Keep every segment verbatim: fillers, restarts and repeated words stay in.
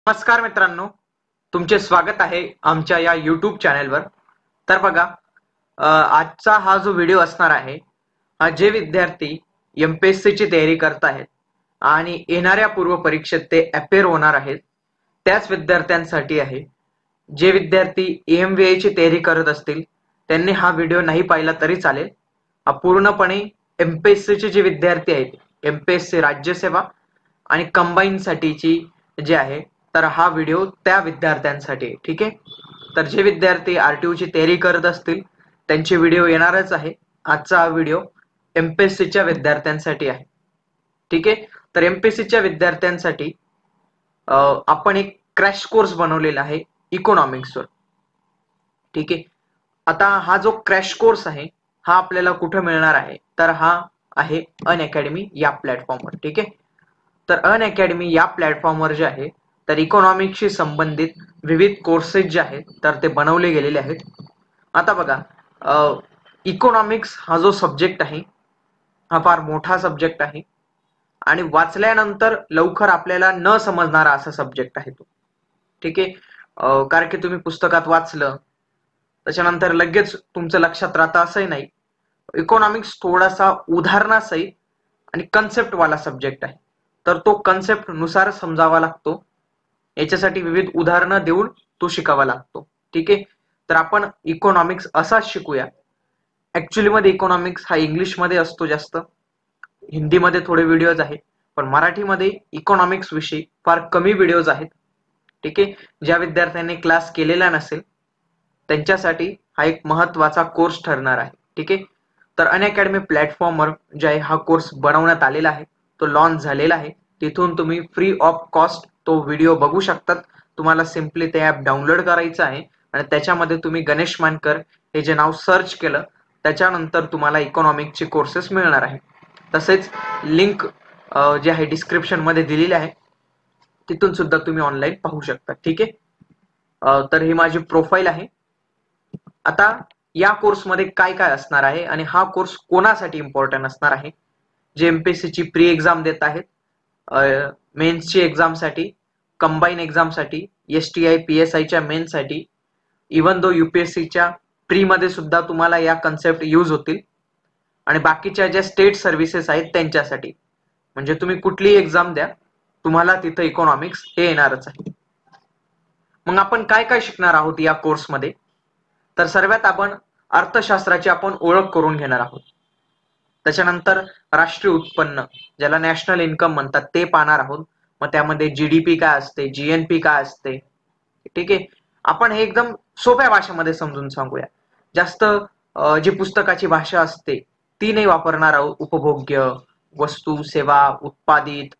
नमस्कार मित्रांनो, तुमचे स्वागत आहे आमच्या या यूट्यूब चॅनलवर. तर बघा, आजचा हा जो व्हिडिओ असणार आहे हा जे विद्यार्थी एमपीएससी ची तयारी करत आहेत आणि येणाऱ्या पूर्व परीक्षेत ते अपेअर होणार आहेत त्याच विद्यार्थ्यांसाठी आहे. जे विद्यार्थी एमव्हीए ची तयारी करत असतील त्यांनी हा व्हिडिओ नाही पाहिला तरी चालेल. पूर्णपणे एमपीएससी चे जे विद्यार्थी आहेत, एमपीएससी राज्यसेवा आणि कंबाईन साठीची जे आहे, तर हा व्हिडिओ त्या विद्यार्थ्यांसाठी. ठीक आहे, तर जे विद्यार्थी आरटीओ ची तयारी करत असतील त्यांचे व्हिडिओ येणारच आहे. आजचा हा व्हिडिओ एमपीएससी च्या विद्यार्थ्यांसाठी आहे. ठीक आहे, तर एमपीएससी च्या विद्यार्थ्यांसाठी आपण एक क्रॅश कोर्स बनवलेला आहे इकॉनॉमिक्सवर. ठीक आहे, आता हा जो क्रॅश कोर्स आहे हा आपल्याला कुठे मिळणार आहे, तर हा आहे अनअकॅडमी या प्लॅटफॉर्मवर. ठीक आहे, तर अनअकॅडमी या प्लॅटफॉर्मवर जे आहे तर इकॉनॉमिक्सशी संबंधित विविध कोर्सेस जे आहेत तर ते बनवले गेलेले आहेत. आता बघा, इकॉनॉमिक्स हा जो सब्जेक्ट आहे हा फार मोठा सब्जेक्ट आहे आणि वाचल्यानंतर लवकर आपल्याला न समजणारा असा सब्जेक्ट आहे तो. ठीक आहे, कारण की तुम्ही पुस्तकात वाचलं त्याच्यानंतर लगेच तुमचं लक्षात राहतं असंही नाही. इकॉनॉमिक्स थोडासा उदाहरणासहित आणि कन्सेप्ट वाला सब्जेक्ट आहे, तर तो कन्सेप्ट नुसार समजावा लागतो. याच्यासाठी विविध उदाहरणं देऊन तो शिकावा लागतो. ठीक आहे, तर आपण इकॉनॉमिक्स असाच शिकूया. ऍक्च्युली मध्ये इकॉनॉमिक्स हा इंग्लिश मध्ये असतो जास्त, हिंदीमध्ये थोडे व्हिडिओज आहेत, पण मराठीमध्ये इकॉनॉमिक्स विषयी फार कमी व्हिडिओज आहेत. ठीक आहे, ज्या विद्यार्थ्यांनी क्लास केलेला नसेल त्यांच्यासाठी हा एक महत्वाचा कोर्स ठरणार आहे. ठीक आहे, तर अनअकॅडमी प्लॅटफॉर्मवर जे आहे हा कोर्स बनवण्यात आलेला आहे, तो लॉन्च झालेला आहे. तिथून तुम्ही फ्री ऑफ कॉस्ट तो व्हिडिओ बघू शकतात. तुम्हाला सिम्पली ते ऍप डाउनलोड करायचं आहे आणि त्याच्यामध्ये तुम्ही गणेश मानकर हे जे नाव सर्च केलं त्याच्यानंतर तुम्हाला इकॉनॉमिक्सचे कोर्सेस मिळणार आहे. तसेच लिंक जे आहे डिस्क्रिप्शन मध्ये दिलेली आहे, तिथून सुद्धा तुम्ही ऑनलाईन पाहू शकता. ठीक आहे, तर ही माझी प्रोफाईल आहे. आता या कोर्समध्ये काय काय असणार आहे आणि हा कोर्स कोणासाठी इम्पॉर्टंट असणार आहे? जे एमपीएससी ची प्री एक्झाम देत आहेत, मेन्सची एक्झाम साठी, कंबाईन एक्झाम साठी, एसटीआय पीएसआय च्या मेन साठी, इवन दो युपीएससीच्या प्री मध्ये सुद्धा तुम्हाला या कन्सेप्ट यूज होतील आणि बाकीच्या ज्या स्टेट सर्व्हिसेस आहेत त्यांच्यासाठी. म्हणजे तुम्ही कुठलीही एक्झाम द्या, तुम्हाला तिथं इकॉनॉमिक्स हे येणारच आहे. मग आपण काय काय शिकणार आहोत या कोर्समध्ये? तर सर्वात आपण अर्थशास्त्राची आपण ओळख करून घेणार आहोत. त्याच्यानंतर राष्ट्रीय उत्पन्न, ज्याला नॅशनल इन्कम म्हणतात, ते पाहणार आहोत. मग त्यामध्ये जीडीपी काय असते, जीएनपी काय असते. ठीक आहे, आपण हे एकदम सोप्या भाषेमध्ये समजून सांगूया. जास्त जी पुस्तकाची भाषा असते ती नाही वापरणार आहोत. उपभोग्य वस्तू, सेवा, उत्पादित,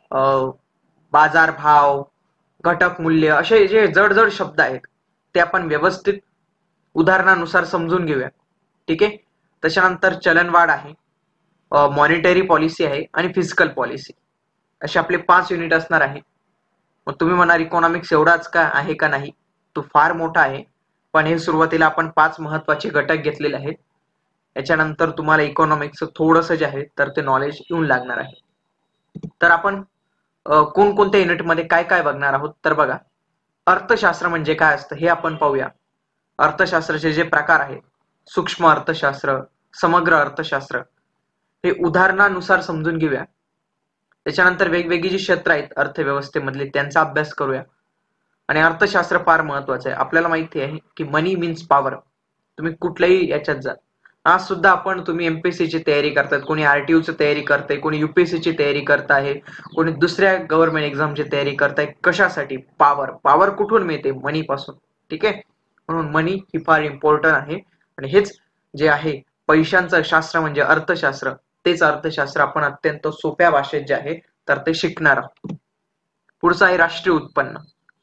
बाजारभाव, घटक मूल्य, असे जे जड-जड शब्द आहेत ते आपण व्यवस्थित उदाहरणानुसार समजून घेऊया. ठीक आहे, त्याच्यानंतर चलनवाढ आहे, मॉनिटरी पॉलिसी आहे आणि फिजिकल पॉलिसी, असे आपले पाच युनिट असणार आहे. मग तुम्ही म्हणाल इकॉनॉमिक्स एवढाच का आहे का? नाही, तो फार मोठा आहे, पण हे सुरुवातीला आपण पाच महत्वाचे घटक घेतलेले आहेत. याच्यानंतर तुम्हाला इकॉनॉमिक्सचं थोडंसं जे आहे तर ते नॉलेज येऊन लागणार आहे. तर आपण कोणकोणत्या युनिटमध्ये काय काय बघणार आहोत? तर बघा, अर्थशास्त्र म्हणजे काय असतं हे आपण पाहूया. अर्थशास्त्राचे जे प्रकार आहेत, सूक्ष्म अर्थशास्त्र, समग्र अर्थशास्त्र, हे उदाहरणानुसार समजून घेऊया. त्याच्यानंतर वेगवेगळी जी क्षेत्र आहेत अर्थव्यवस्थेमधले त्यांचा अभ्यास करूया. आणि अर्थशास्त्र फार महत्वाचं आहे. आपल्याला माहिती आहे की मनी मीन्स पॉवर. तुम्ही कुठल्याही याच्यात जा, आज सुद्धा आपण तुम्ही एमपीएससी ची तयारी करतात, कोणी आरटीओ ची तयारी करताय, कोणी युपीएससी ची तयारी करत आहे, कोणी दुसऱ्या गव्हर्नमेंट एक्झामची तयारी करताय. कशासाठी? पॉवर. पॉवर कुठून मिळते? मनी पासून. ठीक आहे, म्हणून मनी ही फार इम्पॉर्टंट आहे आणि हेच जे आहे पैशांचं शास्त्र म्हणजे अर्थशास्त्र, तेच अर्थशास्त्र आपण अत्यंत सोप्या भाषेत जे आहे तर ते शिकणार आहोत. पुढचं आहे राष्ट्रीय उत्पन्न.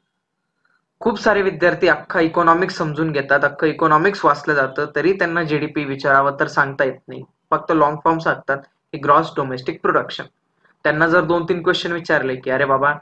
खूप सारे विद्यार्थी अख्खा इकॉनॉमिक्स समजून घेतात, अख्खं इकॉनॉमिक्स वाचलं जातं तरी त्यांना जीडीपी विचारावं तर सांगता येत नाही. फक्त लॉंग फॉर्म सांगतात की ग्रॉस डोमेस्टिक प्रोडक्शन. त्यांना जर दोन तीन क्वेश्चन विचारले की अरे बाबा,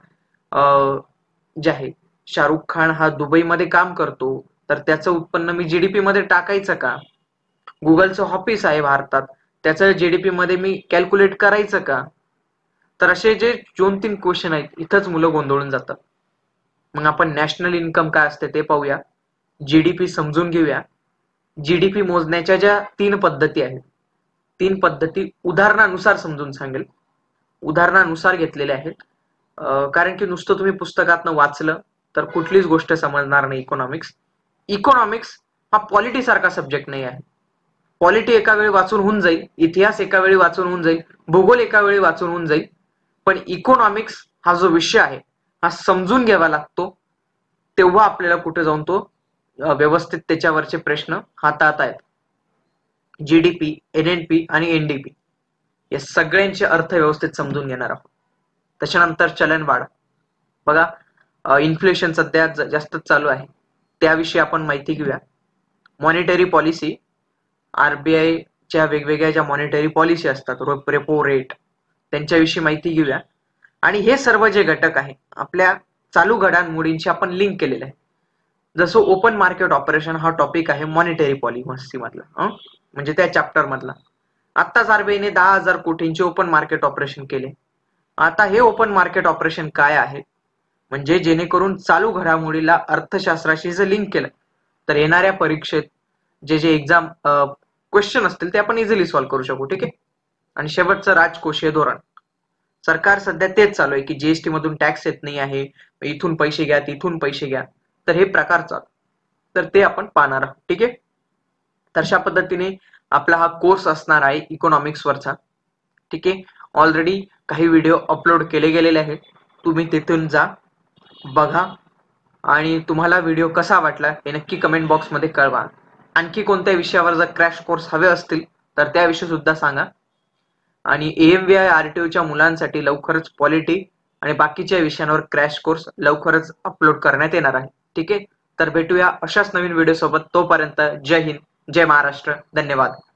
जे आहे शाहरुख खान हा दुबईमध्ये काम करतो तर त्याचं उत्पन्न मी जीडीपी मध्ये टाकायचं का? गुगलचं ऑफिस आहे भारतात, त्याचं जीडीपी मध्ये मी कॅल्क्युलेट करायचं का? तर असे जे दोन तीन क्वेश्चन आहेत इथंच मुलं गोंधळून जातात. मग आपण नॅशनल इन्कम काय असते ते पाहूया, जीडीपी समजून घेऊया. जीडीपी मोजण्याच्या ज्या तीन पद्धती आहेत, तीन पद्धती उदाहरणानुसार समजून सांगेल, उदाहरणानुसार घेतलेल्या आहेत. कारण की नुसतं तुम्ही पुस्तकातनं वाचलं तर कुठलीच गोष्ट समजणार नाही. इकॉनॉमिक्स इकॉनॉमिक्स हा पॉलिटी सारखा सब्जेक्ट नाही आहे. पॉलिटी एका वेळी वाचून होऊन जाईल, इतिहास एका वेळी वाचून होऊन जाईल, भूगोल एका वेळी वाचून होऊन जाईल, पण इकॉनॉमिक्स हा जो विषय आहे हा समजून घ्यावा लागतो. तेव्हा आपल्याला कुठे जाऊन तो व्यवस्थित त्याच्यावरचे प्रश्न हाताळता आहेत. जीडीपी, एनएनपी आणि एनडीपी या सगळ्यांचे अर्थ व्यवस्थित समजून घेणार आहोत. त्याच्यानंतर चलनवाढ, बघा इन्फ्लेशन सध्या जास्तच चालू आहे, त्याविषयी आपण माहिती घेऊया. मॉनिटरी पॉलिसी, आरबीआय च्या वेगवेगळ्या ज्या मॉनिटरी पॉलिसी असतात, रेपो रेट, त्यांच्याविषयी माहिती घेऊया. आणि हे सर्व जे घटक आहे आपल्या चालू घडामोडींशी आपण लिंक केलेले आहे. जसं ओपन मार्केट ऑपरेशन हा टॉपिक आहे मॉनिटरी पॉलिसी मधला, म्हणजे त्या चॅप्टर मधला. आत्ताच आरबीआयने दहा हजार कोटींचे ओपन मार्केट ऑपरेशन केले. आता हे ओपन मार्केट ऑपरेशन काय आहे, म्हणजे जेणेकरून चालू घडामोडीला अर्थशास्त्राशी जर लिंक केलं तर येणाऱ्या परीक्षेत जे जे एक्झाम क्वेश्चन असतील ते आपण इझिली सॉल्व्ह करू शकू. ठीक आहे. आणि शेवटचं राजकोषीय धोरण, सरकार सध्या तेच चालू आहे की जीएसटी मधून टॅक्स येत नाही आहे, इथून पैसे घ्या तिथून पैसे घ्या, तर हे प्रकार चालू, तर ते आपण पाहणार आहोत. ठीक आहे. तर अशा पद्धतीने आपला हा कोर्स असणार आहे इकॉनॉमिक्स वरचा. ठीक आहे. ऑलरेडी काही व्हिडिओ अपलोड केले गेलेले आहेत, तुम्ही तिथून जा बघा. आणि तुम्हाला व्हिडिओ कसा वाटला हे नक्की कमेंट बॉक्स मध्ये कळवा. आणखी कोणत्या विषयावर जर क्रॅश कोर्स हवे असतील तर त्याविषयी सुद्धा सांगा. आणि एएमव्हीआय आरटीओच्या मुलांसाठी लवकरच पॉलिटी आणि बाकीच्या विषयांवर क्रॅश कोर्स लवकरच अपलोड करण्यात येणार आहे. ठीक आहे. तर भेटूया अशाच नवीन व्हिडिओ सोबत. तोपर्यंत जय हिंद, जय महाराष्ट्र, धन्यवाद.